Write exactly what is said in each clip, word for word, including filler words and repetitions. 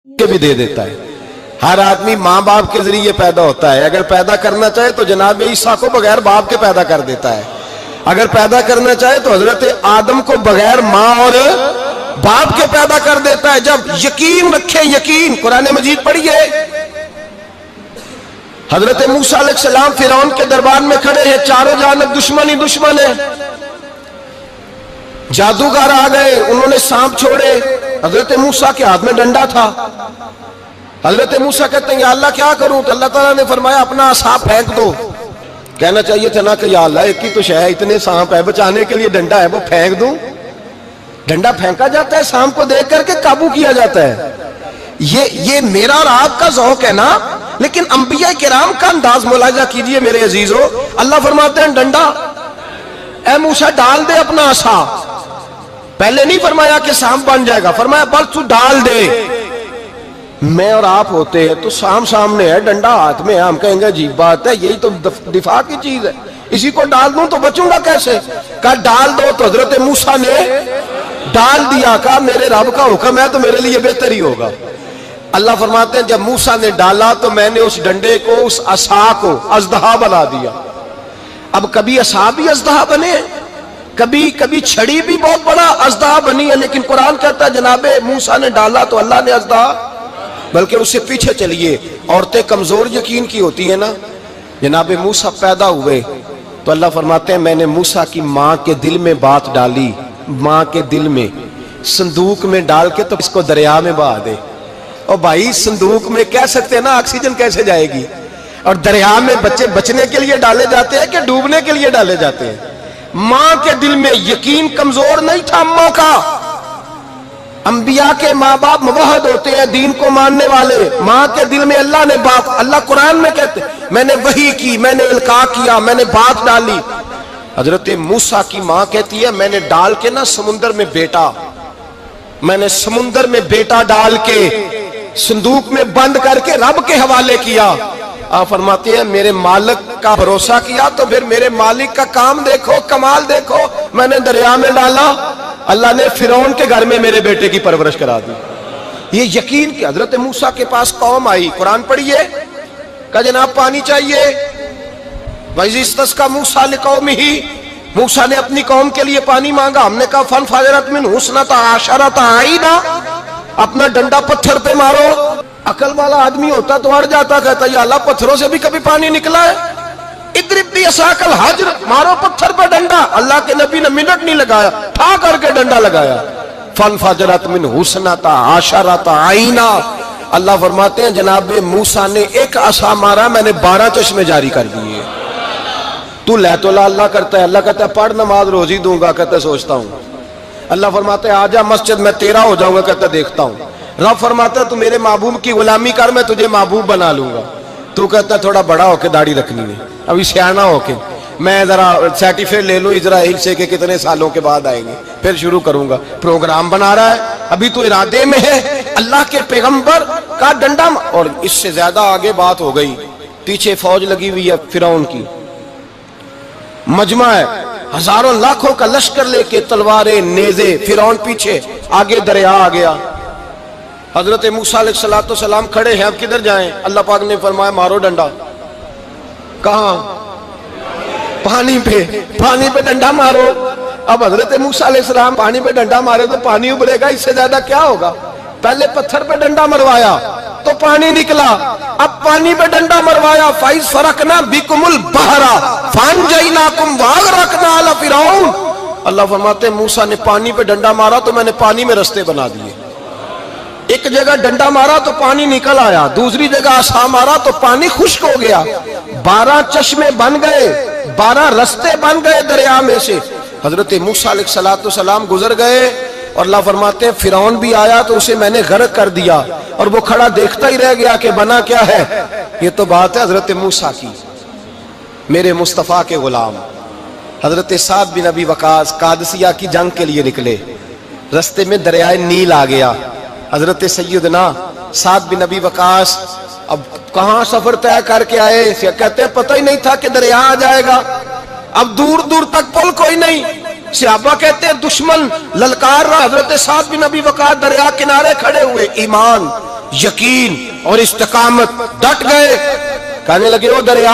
کے بھی دے دیتا ہے. ہر آدمی ماں باپ کے ذریعے پیدا ہوتا ہے. اگر پیدا کرنا چاہے تو جناب عیسیٰ کو بغیر باپ کے پیدا کر دیتا ہے. اگر پیدا کرنا چاہے تو حضرت آدم کو بغیر ماں اور باپ کے پیدا کر دیتا ہے. جب یقین رکھے, یقین, قرآن مجید پڑھیے. حضرت موسیٰ علیہ السلام فرعون کے دربار میں کھڑے ہیں, چاروں جانب دشمن ہی دشمن ہے. جادوگر آ گئے, انہوں نے سانپ چھوڑے. حضرت موسیٰ کے ہاتھ میں ڈنڈا تھا. حضرت موسیٰ کہتے ہیں یا اللہ کیا کروں؟ تو اللہ تعالیٰ نے فرمایا اپنا عصا پھینک دو. کہنا چاہیے تھا نا کہ یا اللہ ایک ہی تو شے ہے, اتنے سانپ ہے, بچانے کے لیے ڈنڈا ہے وہ پھینک دوں. ڈنڈا پھینکا جاتا ہے, سانپ کو دیکھ کر کے قابو کیا جاتا ہے. یہ یہ میرا اور آپ کا ذوق ہے نا, لیکن انبیاء کرام کا انداز ملاحظہ کیجئے میرے عزیزو. اللہ فرماتے ہیں ڈنڈا, اے موسیٰ ڈال دے اپنا عصا. پہلے نہیں فرمایا کہ سانپ بن جائے گا, فرمایا بس تو ڈال دے. میں اور آپ ہوتے ہیں تو سانپ سامنے ہے, ڈنڈا ہاتھ میں ہے, ہم کہیں گے عجیب بات ہے, یہی تو دفاع کی چیز ہے, اسی کو ڈال دوں تو بچوں گا کیسے؟ کہا ڈال دو. تو حضرت موسیٰ نے ڈال دیا. کہا میرے رب کا حکم ہے تو میرے لیے بہتر ہی ہوگا. اللہ فرماتے ہیں جب موسیٰ نے ڈالا تو میں نے اس ڈنڈے کو, اس عصا کو اژدہا بنا دیا. اب کبھی عصا بھی اژدہا بنے, کبھی کبھی چھڑی بھی بہت بڑا اژدہا بنی ہے, لیکن قرآن کہتا ہے جناب موسیٰ نے ڈالا تو اللہ نے اژدہا. بلکہ اس سے پیچھے چلیے, عورتیں کمزور یقین کی ہوتی ہیں نا. جناب موسیٰ پیدا ہوئے تو اللہ فرماتے ہیں میں نے موسیٰ کی ماں کے دل میں بات ڈالی, ماں کے دل میں, صندوق میں ڈال کے تو اس کو دریا میں بہا دے. اور بھائی صندوق میں کہہ سکتے ہیں نا آکسیجن کیسے جائے گی, اور دریا میں بچے بچنے کے لیے ڈالے جاتے ہیں کہ ڈوبنے کے لیے ڈالے جاتے ہیں. ماں کے دل میں یقین کمزور نہیں تھا اماں کا. انبیاء کے ماں باپ موحد ہوتے ہیں, دین کو ماننے والے. ماں کے دل میں اللہ نے بات, اللہ قرآن میں کہتے میں نے وحی کی, میں نے القاء کیا, میں نے بات ڈالی. حضرت موسیٰ کی ماں کہتی ہے میں نے ڈال کے نا سمندر میں بیٹا, میں نے سمندر میں بیٹا ڈال کے صندوق میں بند کر کے رب کے حوالے کیا. آپ فرماتے ہیں میرے مالک کا بھروسہ کیا تو پھر میرے مالک کا کام دیکھو, کمال دیکھو. میں نے دریا میں ڈالا, اللہ نے فرعون کے گھر میں میرے بیٹے کی پرورش کرا دی. یہ یقین کہ حضرت موسیٰ کے پاس قوم آئی, قرآن پڑھیے. کہا جناب پانی چاہیے. وَإِذِ اسْتَسْقَىٰ مُوسَىٰ لِقَوْمِهِ, موسیٰ نے اپنی قوم کے لیے پانی مانگا. ہم نے کہا فَانْفَجَرَتْ مِنْهُ اثْنَتَا عَشَرَةَ عَيْنًا, اپنا ڈنڈا پتھر پہ مارو. عقل والا آدمی ہوتا تو اڑ جاتا, کہتا یا اللہ پتھروں سے بھی کبھی پانی نکلا ہے؟ اضرب بعصاک الحجر, مارو پتھر پہ ڈنڈا. اللہ کے نبی نے منٹ نہیں لگایا, ٹھا کر کے ڈنڈا لگایا. فَانْفَجَرَتْ مِنْهُ اثْنَتَا عَشَرَةَ عَيْنًا. اللہ فرماتے ہیں جناب موسیٰ نے ایک عصا مارا, میں نے بارہ چشمے جاری کر دیے. تو لے تو لا اللہ کرتا ہے, اللہ کہتا ہے پڑھ نماز روزی دوں گا, کہتا ہے سوچتا ہوں. اللہ فرماتا ہے آجا مسجد میں تیرا ہو جاؤں گا, کہتا ہے دیکھتا ہوں. رب فرماتا ہے تو میرے محبوب کی غلامی کر, میں تجھے محبوب بنا لوں گا. تو کہتا ہے تھوڑا بڑا ہو کے داڑھی رکھنی ہے, ابھی سیانا ہو کے میں ذرا سرٹیفکیٹ لے لوں اسرائیل سے کہ کتنے سالوں کے بعد آئیں گے, پھر شروع کروں گا. پروگرام بنا رہا ہے, ابھی تو ارادے میں ہے. اللہ کے پیغمبر کا ڈنڈا, اور اس سے زیادہ آگے بات ہو گئی. پیچھے فوج لگی ہوئی ہے فرعون کی, مجمع ہے, ہزاروں لاکھوں کا لشکر لے کے, تلواریں, نیزے. فرعون پیچھے, آگے دریا آ گیا. حضرت موسیٰ علیہ السلام کھڑے ہیں, اب کدھر جائیں؟ اللہ پاک نے فرمایا مارو ڈنڈا. کہاں؟ پانی پہ, پانی پہ ڈنڈا مارو. اب حضرت موسیٰ علیہ السلام پانی پہ ڈنڈا مارے تو پانی ابلے گا, اس سے زیادہ کیا ہوگا؟ پہلے پتھر پہ ڈنڈا مروایا تو پانی نکلا, اب پانی پہ ڈنڈا مروایا. فَإِذْ فَرَقْنَا بِكُمُ الْبَحْرَ فَأَنْجَيْنَاكُمْ وَأَغْرَقْنَا آلَ فِرْعَوْنَ. اللہ فرماتے ہیں موسیٰ نے پانی پہ ڈنڈا مارا تو میں نے پانی میں رستے بنا دیے. ایک جگہ ڈنڈا مارا تو پانی نکل آیا, دوسری جگہ عصا مارا تو پانی خشک ہو گیا. بارہ چشمے بن گئے, بارہ رستے بن گئے دریا میں سے. حضرت موسیٰ علیہ السلام گزر گئے, اور اللہ فرماتے ہیں فرعون بھی آیا تو اسے میں نے غرق کر دیا, اور وہ کھڑا دیکھتا ہی رہ گیا کہ بنا کیا ہے. یہ تو بات ہے حضرت موسیٰ کی. میرے مصطفیٰ کے غلام حضرت سعد بن ابی وقاص قادسیہ کی جنگ کے لیے نکلے, رستے میں دریائے نیل آ گیا. حضرت سیدنا سعد بن ابی وقاص اب کہاں سفر طے کر کے آئے, کہتے ہیں پتہ ہی نہیں تھا کہ دریا آ جائے گا. اب دور دور تک پل کوئی نہیں, صحابہ کہتے ہیں دشمن للکار رہا, حضرت سعد بن ابی وقاص دریا کنارے کھڑے ہوئے, ایمان یقین اور استقامت، ڈٹ گئے. کہنے لگے او دریا،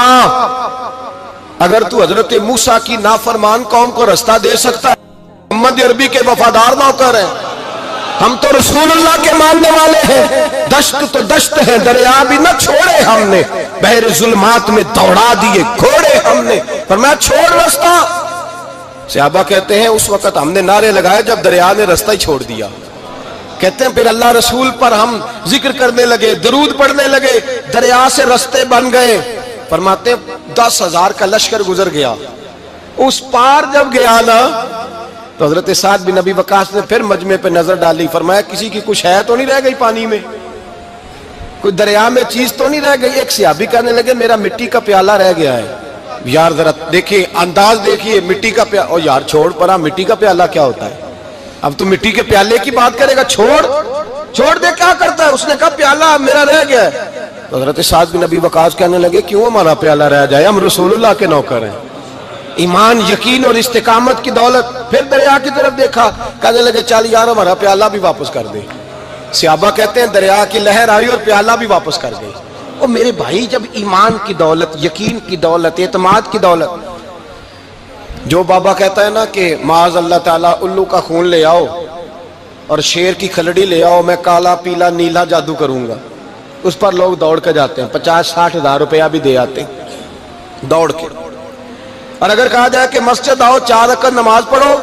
اگر تو حضرت موسیٰ کی نافرمان قوم کو رستہ دے سکتا ہے، محمد عربی کے وفادار نوکر ہیں، ہم تو رسول اللہ کے ماننے والے ہیں، دشت تو دشت ہے، دریا بھی نہ چھوڑے ہم نے، بحر ظلمات میں دوڑا دیے گھوڑے ہم نے. فرمایا چھوڑ رستہ. صحابہ کہتے ہیں اس وقت ہم نے نعرے لگائے جب دریا نے رستہ ہی چھوڑ دیا. کہتے ہیں پھر اللہ رسول پر ہم ذکر کرنے لگے، درود پڑھنے لگے، دریا سے رستے بن گئے. فرماتے ہیں دس ہزار کا لشکر گزر گیا. اس پار جب گیا نا تو حضرت سعد بن ابی وقاص نے پھر مجمع پہ نظر ڈالی. فرمایا کسی کی کچھ ہے تو نہیں رہ گئی پانی میں، کوئی دریا میں چیز تو نہیں رہ گئی. ایک صحابی کہنے لگے میرا مٹی کا پیالہ رہ گیا ہے. یار ذرا دیکھیے انداز دیکھیے، مٹی کا پیالہ. او یار چھوڑ پرا، مٹی کا پیالہ کیا ہوتا ہے؟ اب تو مٹی کے پیالے کی بات کرے گا. چھوڑ چھوڑ دے، کیا کرتا ہے؟ اس نے کہا پیالہ میرا رہ گیا ہے. تو حضرت سعد بن ابی وقاص کہنے لگے کیوں ہمارا پیالہ رہ جائے، ہم رسول اللہ کے نوکر ہیں. ایمان، یقین اور استقامت کی دولت. پھر دریا کی طرف دیکھا، کہنے لگے چل یار ہمارا پیالہ بھی واپس کر دے. صحابہ کہتے ہیں دریا کی لہر آئی اور پیالہ بھی واپس کر گئی. اور میرے بھائی جب ایمان کی دولت، یقین کی دولت، اعتماد کی دولت، جو بابا کہتا ہے نا کہ معاذ اللہ تعالیٰ الو کا خون لے آؤ اور شیر کی کھلڑی لے آؤ، میں کالا پیلا نیلا جادو کروں گا، اس پر لوگ دوڑ کے جاتے ہیں، پچاس ساٹھ ہزار روپیہ بھی دے آتے ہیں دوڑ کے. اور اگر کہا جائے کہ مسجد آؤ چار رکعت نماز پڑھو،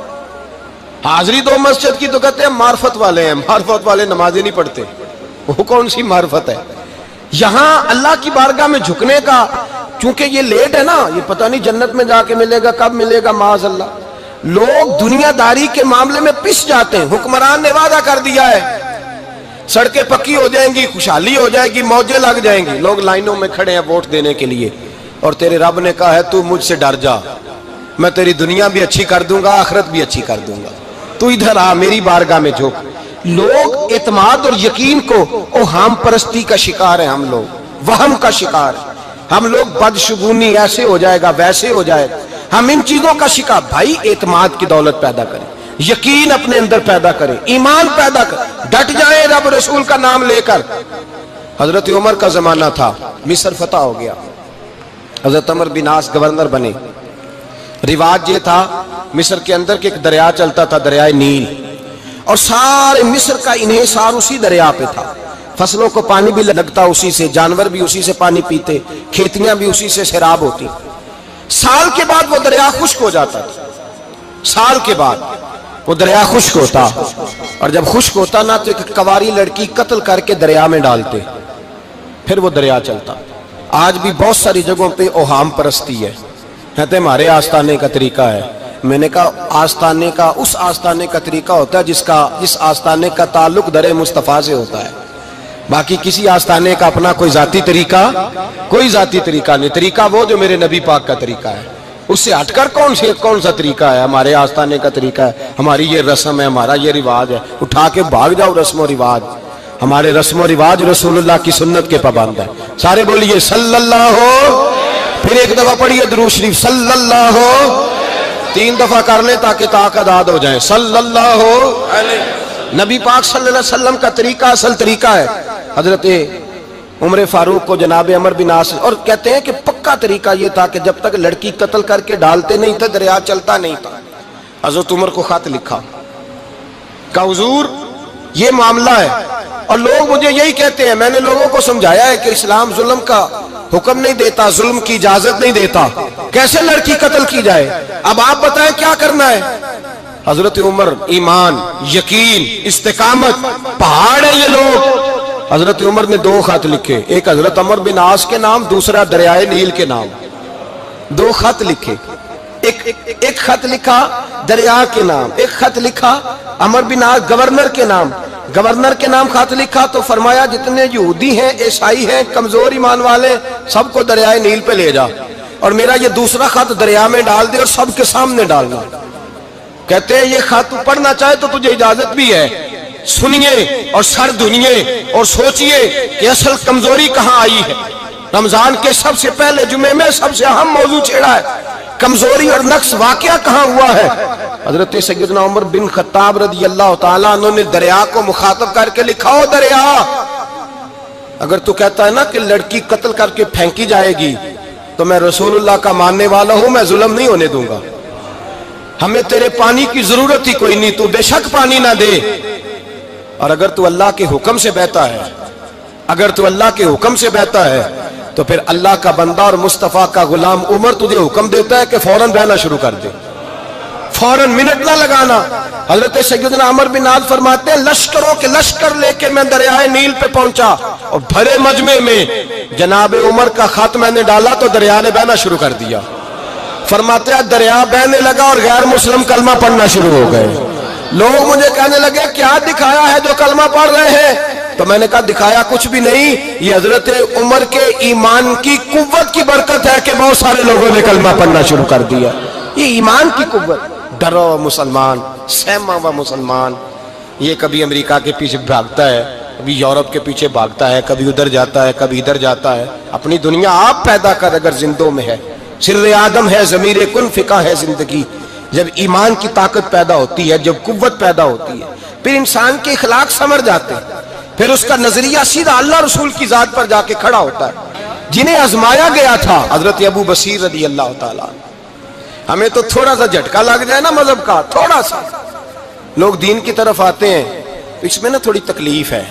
حاضری دو مسجد کی، تو کہتے ہیں معرفت والے ہیں. معرفت والے نمازیں نہیں پڑھتے، وہ کون سی معرفت ہے؟ یہاں اللہ کی بارگاہ میں جھکنے کا، چونکہ یہ لیٹ ہے نا، یہ پتہ نہیں جنت میں جا کے ملے گا، کب ملے گا، معاذ اللہ. لوگ دنیا داری کے معاملے میں پس جاتے ہیں. حکمران نے وعدہ کر دیا ہے سڑکیں پکی ہو جائیں گی، خوشحالی ہو جائے گی، موجیں لگ جائیں گی، لوگ لائنوں میں کھڑے ہیں ووٹ دینے کے لیے، اور تیرے رب نے کہا ہے تو مجھ سے ڈر جا، میں تیری دنیا بھی اچھی کر دوں گا، آخرت بھی اچھی کر دوں گا، تو ادھر آ میری بارگاہ میں جھک. لوگ اعتماد اور یقین کو اوہام پرستی کا شکار ہیں، ہم لوگ وہم کا شکار ہیں. ہم لوگ بدشگونی ایسے ہو جائے گا ویسے ہو جائے گا، ہم ان چیزوں کا شکار. بھائی اعتماد کی دولت پیدا کریں، یقین اپنے اندر پیدا کریں، ایمان پیدا کریں، ڈٹ جائیں رب رسول کا نام لے کر. حضرت عمر کا زمانہ تھا، مصر فتح ہو گیا، حضرت عمر بن عاص گورنر بنے. رواج یہ تھا مصر کے اندر کہ ایک دریا چلتا تھا، دریائے نیل، اور سارے مصر کا انحصار اسی دریا پہ تھا. فصلوں کو پانی بھی لگتا اسی سے، جانور بھی اسی سے پانی پیتے، کھیتیاں بھی اسی سے سیراب ہوتی. سال کے بعد وہ دریا خشک ہو جاتا تھا، سال کے بعد وہ دریا خشک ہوتا، اور جب خشک ہوتا نا تو ایک کواری لڑکی قتل کر کے دریا میں ڈالتے، پھر وہ دریا چلتا. آج بھی بہت ساری جگہوں پہ اوہام پرستی ہے، کہتے ہیں ہمارے آستانے کا طریقہ ہے. میں نے کہا آستانے کا اس آستانے کا طریقہ ہوتا ہے جس کا جس آستانے کا تعلق در مصطفیٰ سے ہوتا ہے. باقی کسی آستانے کا اپنا کوئی ذاتی طریقہ کوئی ذاتی طریقہ نہیں. طریقہ وہ جو میرے نبی پاک کا طریقہ ہے، اس سے ہٹ کر کون سے کون سا طریقہ ہے؟ ہمارے آستانے کا طریقہ ہے، ہماری یہ رسم ہے، ہمارا یہ رواج ہے. اٹھا کے بھاگ جاؤ رسم و رواج. ہمارے رسم و رواج رسول اللہ کی سنت کے پابند ہے. سارے بولیے صلی اللہ ہو. پھر ایک دفعہ پڑھیے درود شریف صلی اللہ ہو. تین دفعہ کر لیں تاکہ طاقت آداد ہو جائیں. صلی اللہ ہو. نبی پاک صلی اللہ علیہ وسلم کا طریقہ اصل طریقہ ہے. حضرت عمر فاروق کو جناب عمر بن عاص، اور کہتے ہیں کہ پکا طریقہ یہ تھا کہ جب تک لڑکی قتل کر کے ڈالتے نہیں تھے دریا چلتا نہیں تھا. حضرت عمر کو خط لکھا کہ حضور یہ معاملہ ہے، اور لوگ مجھے یہی کہتے ہیں. میں نے لوگوں کو سمجھایا ہے کہ اسلام ظلم کا حکم نہیں دیتا، ظلم کی اجازت نہیں دیتا، کیسے لڑکی قتل کی جائے. اب آپ بتائیں کیا کرنا ہے. حضرت عمر ایمان، یقین، استقامت، پہاڑ ہے یہ لوگ. حضرت عمر نے دو خط لکھے، ایک حضرت عمر بن عاص کے نام، دوسرا دریائے نیل کے نام. دو خط لکھے، ایک ایک خط لکھا دریا کے نام، ایک خط لکھا عمر بن عاص گورنر کے نام. گورنر کے نام خط لکھا تو فرمایا جتنے یہودی ہیں، عیسائی ہیں، کمزور ایمان والے، سب کو دریائے نیل پہ لے جا، اور میرا یہ دوسرا خط دریا میں ڈال دے اور سب کے سامنے ڈالنا. کہتے ہیں یہ خط پڑھنا چاہے تو تجھے اجازت بھی ہے، سنیے اور سر دھنیے اور سوچئے کہ اصل کمزوری کہاں آئی ہے. رمضان کے سب سے پہلے جمعے میں سب سے اہم موضوع چھیڑا ہے، کمزوری اور نقص واقعہ کہاں ہوا ہے. حضرت سیدنا عمر بن خطاب رضی اللہ تعالیٰ عنہ نے دریا کو مخاطب کر کے لکھا، ہو دریا اگر تو کہتا ہے نا کہ لڑکی قتل کر کے پھینکی جائے گی تو میں رسول اللہ کا ماننے والا ہوں، میں ظلم نہیں ہونے دوں گا، ہمیں تیرے پانی کی ضرورت ہی کوئی نہیں، تو بے شک پانی نہ دے۔ اور اگر تو اللہ کے حکم سے بہتا ہے، اگر تو اللہ کے حکم سے بہتا ہے تو پھر اللہ کا بندہ اور مصطفیٰ کا غلام عمر تجھے حکم دیتا ہے کہ فوراً بہنا شروع کر دے، فوراً منٹ نہ لگانا۔ حضرت سیدنا عمر بن عاص فرماتے ہیں لشکروں کے لشکر لے کے میں دریائے نیل پہ پہنچا اور بھرے مجمع میں جناب عمر کا خط میں نے ڈالا تو دریا نے بہنا شروع کر دیا۔ فرماتے ہیں دریا بہنے لگا اور غیر مسلم کلمہ پڑھنا شروع ہو گئے۔ لوگ مجھے کہنے لگے کیا دکھایا ہے جو کلمہ پڑھ رہے ہیں؟ تو میں نے کہا دکھایا کچھ بھی نہیں، یہ حضرت عمر کے ایمان کی قوت کی برکت ہے کہ بہت سارے لوگوں نے کلمہ پڑھنا شروع کر دیا۔ یہ ایمان کی قوت، ڈرا ہوا مسلمان، سہما ہوا مسلمان، یہ کبھی امریکہ کے پیچھے بھاگتا ہے، کبھی یورپ کے پیچھے بھاگتا ہے، کبھی ادھر جاتا ہے، کبھی ادھر جاتا ہے۔ اپنی دنیا آپ پیدا کر اگر زندوں میں ہے، سر آدم ہے، ضمیر کن فقہ ہے زندگی۔ جب ایمان کی طاقت پیدا ہوتی ہے، جب قوت پیدا ہوتی ہے، پھر انسان کے اخلاق سمر جاتے ہیں، پھر اس کا نظریہ سیدھا اللہ رسول کی ذات پر جا کے کھڑا ہوتا ہے۔ جنہیں آزمایا گیا تھا حضرت ابو بصیر رضی اللہ تعالیٰ، ہمیں تو تھوڑا سا جھٹکا لگ جائے نا مذہب کا، تھوڑا سا لوگ دین کی طرف آتے ہیں تو اس میں نا تھوڑی تکلیف ہے۔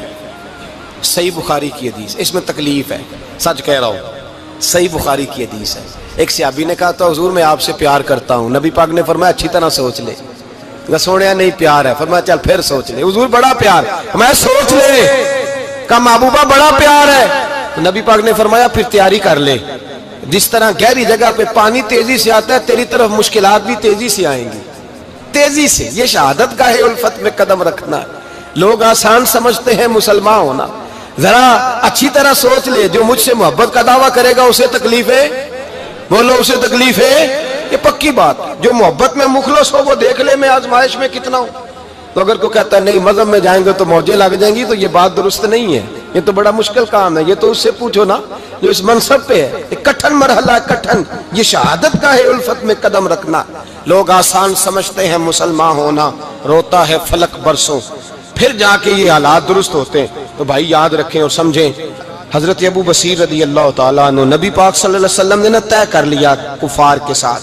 صحیح بخاری کی حدیث، اس میں تکلیف ہے، سچ کہہ رہا ہوں، صحیح بخاری کی حدیث ہے۔ ایک صحابی نے کہا تھا حضور میں آپ سے پیار کرتا ہوں، نبی پاک نے فرمایا اچھی طرح سوچ لے۔ سونے نہیں پیار ہے، فرمایا چل پھر سوچ لے۔ حضور بڑا پیار، میں سوچ لے۔ کہا محبوبہ بڑا پیار ہے، نبی پاک نے فرمایا پھر تیاری کر لے، جس طرح گہری جگہ پہ پانی تیزی سے آتا ہے تیری طرف مشکلات بھی تیزی سے آئیں گی، تیزی سے۔ یہ شہادت گاہ الفت میں قدم رکھنا ہے۔ لوگ آسان سمجھتے ہیں مسلمان ہونا، ذرا اچھی طرح سوچ لے، جو مجھ سے محبت کا دعویٰ کرے گا اسے تکلیف ہے، بولو اسے تکلیف ہے، یہ پکی بات۔ جو محبت میں مخلص ہو وہ دیکھ لے میں آزمائش میں کتنا ہوں۔ تو اگر کوئی کہتا ہے نہیں مذہب میں جائیں گے تو موجیں لگ جائیں گی، تو یہ بات درست نہیں ہے، یہ تو بڑا مشکل کام ہے۔ یہ تو اس سے پوچھو نا جو اس منصب پہ ہے، ایک کٹھن مرحلہ ہے، کٹھن۔ یہ شہادت کا ہے الفت میں قدم رکھنا۔ لوگ آسان سمجھتے ہیں مسلمان ہونا، روتا ہے فلک برسوں، پھر جا کے یہ حالات درست ہوتے ہیں۔ تو بھائی یاد رکھیں اور سمجھیں، حضرت ابو بصیر رضی اللہ تعالیٰ عنہ، نبی پاک صلی اللہ علیہ وسلم نے نہ طے کر لیا کفار کے ساتھ،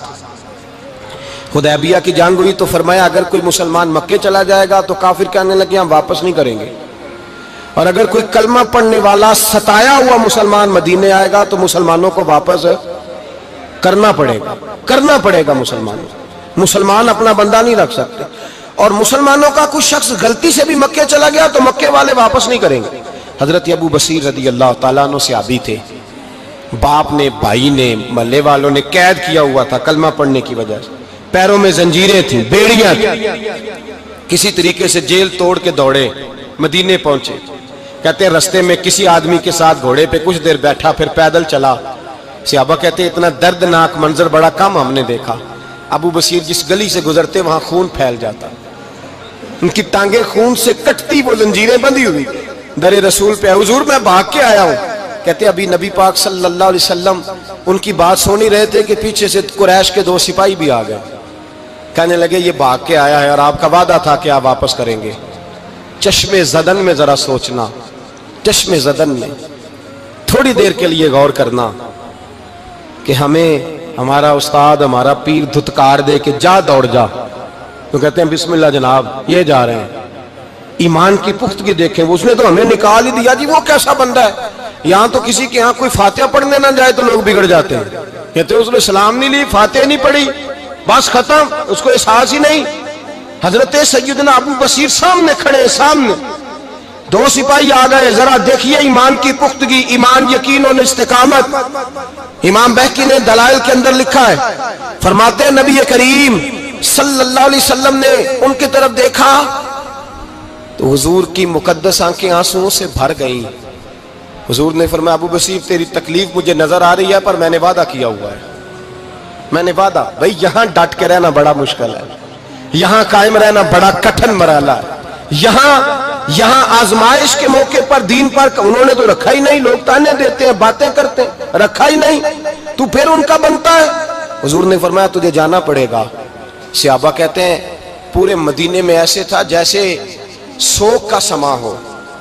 حدیبیہ کی جنگ ہوئی تو فرمایا اگر کوئی مسلمان مکے چلا جائے گا تو کافر کہنے لگے ہم واپس نہیں کریں گے، اور اگر کوئی کلمہ پڑھنے والا ستایا ہوا مسلمان مدینے آئے گا تو مسلمانوں کو واپس کرنا پڑے گا، کرنا پڑے گا مسلمانوں۔ مسلمان اپنا بندہ نہیں رکھ سکتے، اور مسلمانوں کا کوئی شخص غلطی سے بھی مکے چلا گیا تو مکے والے واپس نہیں کریں گے۔ حضرت ابو بصیر رضی اللہ تعالیٰ عنہ صحابی تھے، باپ نے، بھائی نے، محلے والوں نے قید کیا ہوا تھا کلمہ پڑھنے کی وجہ سے، پیروں میں زنجیریں تھیں، بیڑیاں تھیں، کسی طریقے سے جیل توڑ کے دوڑے مدینے پہنچے۔ کہتے ہیں رستے میں کسی آدمی کے ساتھ گھوڑے پہ کچھ دیر بیٹھا پھر پیدل چلا۔ صحابہ کہتے ہیں اتنا دردناک منظر بڑا کم ہم نے دیکھا۔ ابو بصیر جس گلی سے گزرتے وہاں خون پھیل جاتا، ان کی ٹانگیں خون سے کٹتی، وہ زنجیریں بندھی ہوئی، در رسول پہ حضور میں بھاگ کے آیا ہوں۔ کہتے ابھی نبی پاک صلی اللہ علیہ وسلم ان کی بات سونی رہے تھے کہ پیچھے سے قریش کے دو سپاہی بھی آ گئے، کہنے لگے یہ بھاگ کے آیا ہے اور آپ کا وعدہ تھا کہ آپ واپس کریں گے۔ چشم زدن میں ذرا سوچنا، چشم زدن میں تھوڑی دیر کے لیے غور کرنا کہ ہمیں ہمارا استاد، ہمارا پیر دھتکار دے کہ جا دوڑ جا، تو کہتے ہیں بسم اللہ جناب یہ جا رہے ہیں۔ ایمان کی پختگی دیکھیں، اس نے تو ہمیں نکال ہی دیا جی، وہ کیسا بندہ ہے۔ یہاں تو کسی کے یہاں کوئی فاتحہ پڑھنے نہ جائے تو لوگ بگڑ جاتے ہیں، کہتے ہیں اس نے سلام نہیں لی، فاتحہ نہیں پڑھی، بس ختم، اس کو احساس ہی نہیں۔ حضرت سیدنا ابو بصیر سامنے کھڑے، سامنے دو سپاہی آ گئے، ذرا دیکھیے ایمان کی پختگی، ایمان، یقین اور استقامت۔ امام بہقی نے دلائل کے اندر لکھا ہے، فرماتے ہیں نبی کریم صلی اللہ علیہ وسلم نے ان کی طرف دیکھا تو حضور کی مقدس آنکھیں آنسوؤں سے بھر گئیں۔ حضور نے فرمایا ابو بصیر تیری تکلیف مجھے نظر آ رہی ہے پر میں نے وعدہ کیا ہوا ہے، میں نے وعدہ۔ بھئی یہاں ڈٹ کے رہنا بڑا مشکل ہے، یہاں قائم رہنا بڑا کٹھن مرحلہ ہے۔ یہاں یہاں آزمائش کے موقع پر دین پر انہوں نے تو رکھا ہی نہیں، لوگ تانے دیتے ہیں، باتیں کرتے ہیں، رکھا ہی نہیں، تو پھر ان کا بنتا ہے۔ حضور نے فرمایا تجھے جانا پڑے گا۔ صحابہ کہتے ہیں پورے مدینے میں ایسے تھا جیسے سوگ کا سما ہو،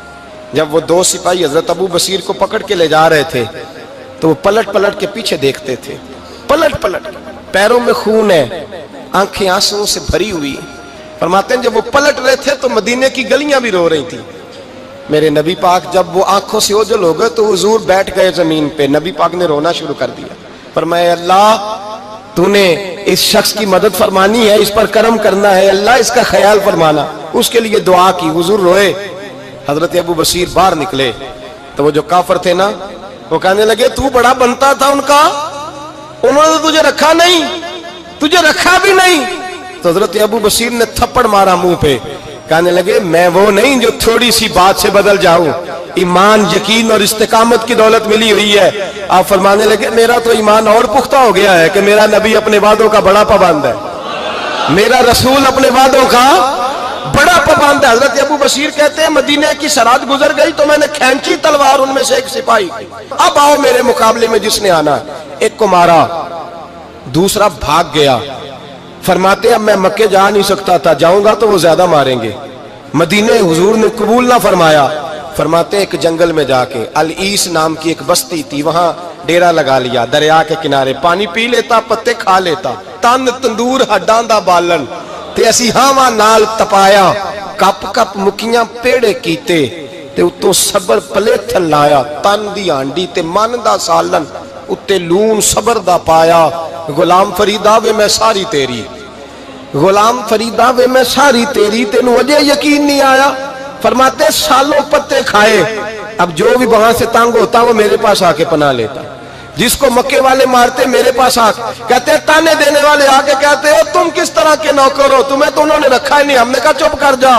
جب وہ دو سپاہی حضرت ابو بصیر کو پکڑ کے لے جا رہے تھے تو وہ پلٹ پلٹ کے پیچھے دیکھتے تھے، پلٹ پلٹ، پیروں میں خون ہے، آنکھیں آنسوں سے بھری ہوئی۔ فرماتے ہیں جب وہ پلٹ رہے تھے تو مدینے کی گلیاں بھی رو رہی تھیں۔ میرے نبی پاک جب وہ آنکھوں سے اوجھل ہو گئے تو حضور بیٹھ گئے زمین پہ، نبی پاک نے رونا شروع کر دیا۔ فرمایا اللہ تو نے اس شخص کی مدد فرمانی ہے، اس پر کرم کرنا ہے، اللہ اس کا خیال فرمانا، اس کے لیے دعا کی، حضور روئے۔ حضرت ابو بصیر باہر نکلے تو وہ جو کافر تھے نا وہ کہنے لگے تو بڑا بنتا تھا ان کا، انہوں نے تجھے رکھا نہیں، تجھے رکھا بھی نہیں۔ تو حضرت ابو بصیر نے تھپڑ مارا منہ پہ، کہنے لگے میں وہ نہیں جو تھوڑی سی بات سے بدل جاؤں، ایمان یقین اور استقامت کی دولت ملی ہوئی ہے۔ آپ فرمانے لگے میرا تو ایمان اور پختہ ہو گیا ہے کہ میرا نبی اپنے وعدوں کا بڑا پابند ہے، میرا رسول اپنے وعدوں کا بڑا پابند ہے۔ حضرت ابو بصیر کہتے ہیں مدینے کی سرحد گزر گئی تو میں نے کھینچی تلوار ان میں سے ایک سپاہی، اب آؤ میرے مقابلے میں جس نے آنا ہے۔ ایک کو مارا، دوسرا بھاگ گیا۔ فرماتے ہیں اب میں مکے جا نہیں سکتا تھا، جاؤں گا تو وہ زیادہ ماریں گے، مدینے حضور نے قبول نہ فرمایا۔ فرماتے ہیں ایک جنگل میں جا کے العیس نام کی ایک بستی تھی، وہاں ڈیرا لگا لیا، دریا کے کنارے، پانی پی لیتا، پتے کھا لیتا، تن تندور ہڈاں دا بالن تے اسی ہاواں نال تپایا، کپ کپ مکیاں پیڑے کیتے تے اتوں صبر پلیتھن لایا، تن دی ہانڈی تے من دا سالن اتے لون صبر دا پایا۔ غلام فریدا وے میں ساری تیری، غلام فریدا وے میں ساری تیری، تینوں اجے یقین نہیں آیا؟ فرماتے سالوں پتے کھائے، اب جو بھی وہاں سے تنگ ہوتا وہ میرے پاس آ کے پناہ لیتا، جس کو مکے والے مارتے میرے پاس آ کے کہتے تانے دینے والے آ کے کہتے ہو تم کس طرح کے نوکر ہو، تمہیں تو انہوں نے رکھا ہی نہیں۔ ہم نے کہا چپ کر جا،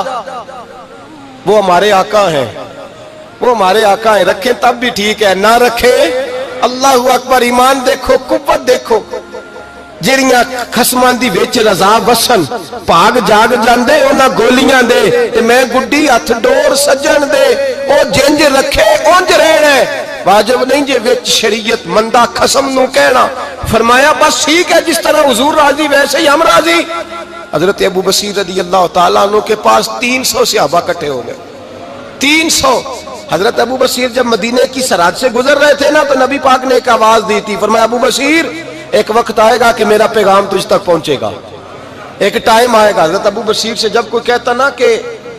وہ ہمارے آقا ہیں، وہ ہمارے آقا ہیں، رکھیں تب بھی ٹھیک ہے، نہ رکھیں اللہ اکبر۔ ایمان دیکھو، قوت دیکھو، جیڑیاں خسمان دی ویچ رضا وسن پاگ جاگ جاندے انہاں گولیاں دے تے میں گڈی ہتھ ڈور سجن دے، او جنج رکھے اونج رہنا ہے، واجب نہیں جے ویچ شریعت مندہ خسم نو کہنا۔ فرمایا بس ٹھیک ہے، جس طرح حضور راضی ویسے ہی ہم راضی۔ حضرت ابو بصیر رضی اللہ تعالیٰ عنہ کے پاس تین سو صحابہ کٹھے ہو گئے، تین سو۔ حضرت ابو بصیر جب مدینے کی سرحد سے گزر رہے تھے نا تو نبی پاک نے ایک آواز دی تھی، فرمایا ابو بصیر ایک وقت آئے گا کہ میرا پیغام تجھ تک پہنچے گا، ایک ٹائم آئے گا۔ حضرت ابو بصیر سے جب کوئی کہتا نا کہ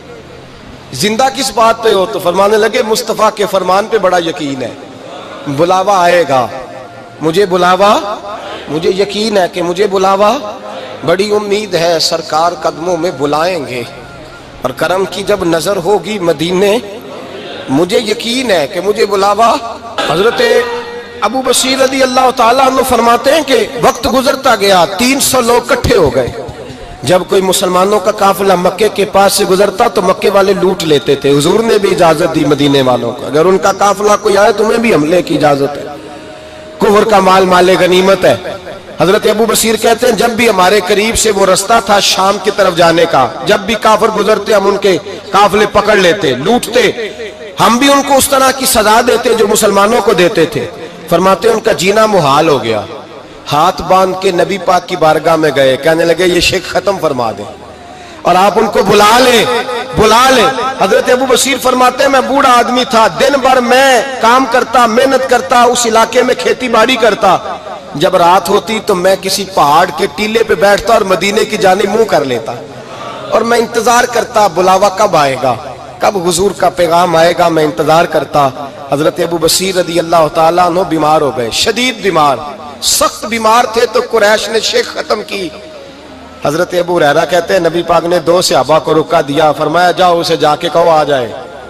زندہ کس بات پہ ہو تو فرمانے لگے مصطفیٰ کے فرمان پہ بڑا یقین ہے، بلاوا آئے گا، مجھے بلاوا، مجھے یقین ہے کہ مجھے بلاوا، بڑی امید ہے سرکار قدموں میں بلائیں گے، اور کرم کی جب نظر ہوگی مدینے، مجھے یقین ہے کہ مجھے بلاوا۔ حضرت ابو بصیر رضی اللہ تعالیٰ عنہ فرماتے ہیں کہ وقت گزرتا گیا، تین سو لوگ کٹھے ہو گئے۔ جب کوئی مسلمانوں کا قافلہ مکے کے پاس سے گزرتا تو مکے والے لوٹ لیتے تھے، حضور نے بھی اجازت دی مدینے والوں کو، اگر ان کا قافلہ کوئی آئے تمہیں بھی حملے کی اجازت ہے، کفر کا مال مال غنیمت ہے۔ حضرت ابو بصیر کہتے ہیں جب بھی ہمارے قریب سے وہ رستہ تھا شام کی طرف جانے کا، جب بھی کافر گزرتے ہم ان کے قافلے پکڑ لیتے، لوٹتے، ہم بھی ان کو اس طرح کی سزا دیتے جو مسلمانوں کو دیتے تھے۔ فرماتے ہیں ان کا جینا محال ہو گیا، ہاتھ باندھ کے نبی پاک کی بارگاہ میں گئے، کہنے لگے یہ شرک ختم فرما دیں اور آپ ان کو بلا لیں، بلا لیں۔ حضرت ابو بصیر فرماتے ہیں میں بوڑھا آدمی تھا، دن بھر میں کام کرتا، محنت کرتا، اس علاقے میں کھیتی باڑی کرتا، جب رات ہوتی تو میں کسی پہاڑ کے ٹیلے پہ بیٹھتا اور مدینے کی جانب منہ کر لیتا اور میں انتظار کرتا بلاوا کب آئے گا، کب حضور کا پیغام آئے گا، میں انتظار کرتا۔ حضرت ابو بصیر رضی اللہ تعالیٰ عنہ بیمار ہو گئے، شدید بیمار، سخت بیمار تھے تو قریش نے شیخ ختم کی۔ حضرت ابو ہریرہ کہتے ہیں نبی پاک نے دو صحابہ کو رکا دیا، فرمایا جاؤ اسے جا کے کہو آ جائے،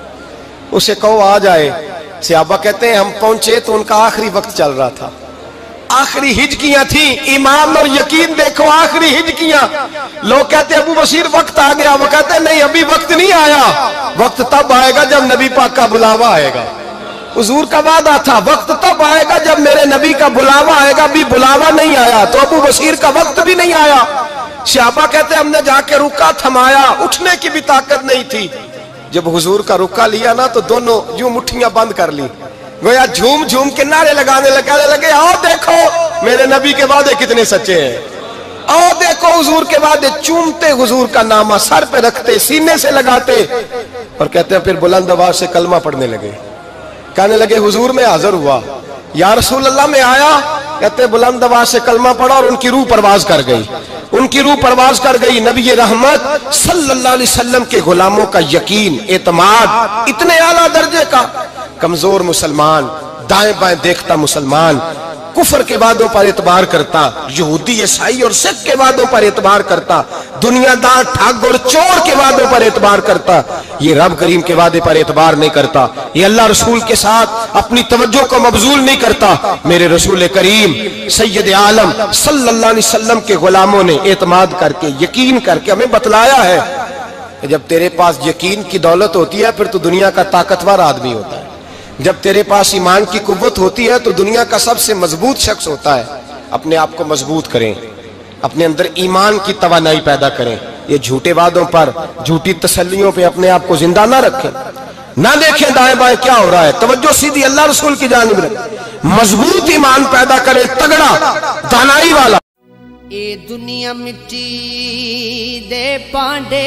اسے کہو آ جائے۔ صحابہ کہتے ہیں ہم پہنچے تو ان کا آخری وقت چل رہا تھا، آخری ہجکیاں تھیں، ایمان اور یقین دیکھو، آخری ہجکیاں۔ لوگ کہتے ہیں ابو بصیر وقت آ گیا، وہ کہتے ہیں نہیں ابھی وقت نہیں آیا، وقت تب آئے گا جب نبی پاک کا بلاوا آئے گا، حضور کا وعدہ تھا وقت تب آئے گا جب میرے نبی کا بلاوا آئے گا، ابھی بلاوا نہیں آیا تو ابو بصیر کا وقت بھی نہیں آیا۔ صحابہ کہتے ہیں ہم نے جا کے رکا، تھمایا، اٹھنے کی بھی طاقت نہیں تھی۔ جب حضور کا رکا لیا نا تو دونوں یوں مٹھیاں بند کر لی، گویا جھوم جھوم کے نعرے لگانے لگانے لگے آؤ دیکھو میرے نبی کے وعدے کتنے سچے ہیں، آؤ دیکھو حضور کے وعدے، چومتے حضور کا نامہ، سر پہ رکھتے، سینے سے لگاتے۔ اور کہتے ہیں پھر بلند آواز سے کلمہ پڑھنے لگے. کہنے لگے حضور میں حاضر ہوا، یا رسول اللہ میں آیا. کہتے ہیں بلند آواز سے کلمہ پڑھا اور ان کی روح پرواز کر گئی. ان کی روح پرواز کر گئی. نبی رحمت صلی اللہ علیہ وسلم کے غلاموں کا یقین، اعتماد اتنے اعلیٰ درجے کا. کمزور مسلمان، دائیں بائیں دیکھتا مسلمان، کفر کے وعدوں پر اعتبار کرتا، یہودی عیسائی اور سکھ کے وعدوں پر اعتبار کرتا، دنیا دار ٹھگ اور چور کے وعدوں پر اعتبار کرتا، یہ رب کریم کے وعدے پر اعتبار نہیں کرتا. یہ اللہ رسول کے ساتھ اپنی توجہ کو مبذول نہیں کرتا. میرے رسول کریم سید عالم صلی اللہ علیہ وسلم کے غلاموں نے اعتماد کر کے، یقین کر کے ہمیں بتلایا ہے کہ جب تیرے پاس یقین کی دولت ہوتی ہے پھر تو دنیا کا طاقتور آدمی ہوتا ہے. جب تیرے پاس ایمان کی قوت ہوتی ہے تو دنیا کا سب سے مضبوط شخص ہوتا ہے. اپنے آپ کو مضبوط کریں، اپنے اندر ایمان کی توانائی پیدا کریں. یہ جھوٹے وعدوں پر، جھوٹی تسلیوں پہ اپنے آپ کو زندہ نہ رکھیں. نہ دیکھیں دائیں بائیں کیا ہو رہا ہے، توجہ سیدھی اللہ رسول کی جانب رکھیں. مضبوط ایمان پیدا کریں، تگڑا دانائی والا. اے دنیا مٹی دے پانڈے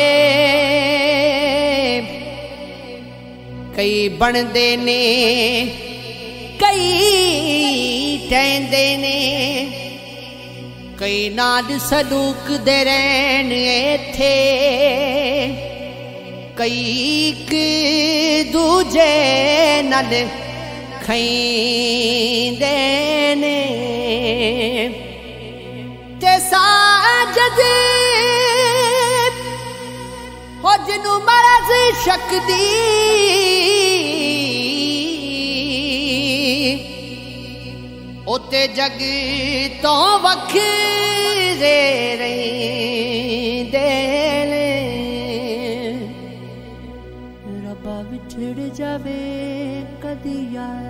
کئی بندے نے، کئی ٹہندے نے، کئی نال سلوک دے رہن ایتھے، کئی ایک دوجے نال کھیندے نے. تے ساجد ہو جنوں مرض شک دی، اوتے جگ تو وکھرے رہندے نے. ربا وچھڑ جاوے کدی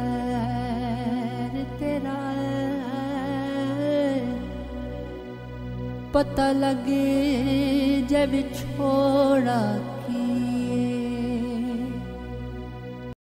یار تیرا، پتہ لگے جب چھوڑا کی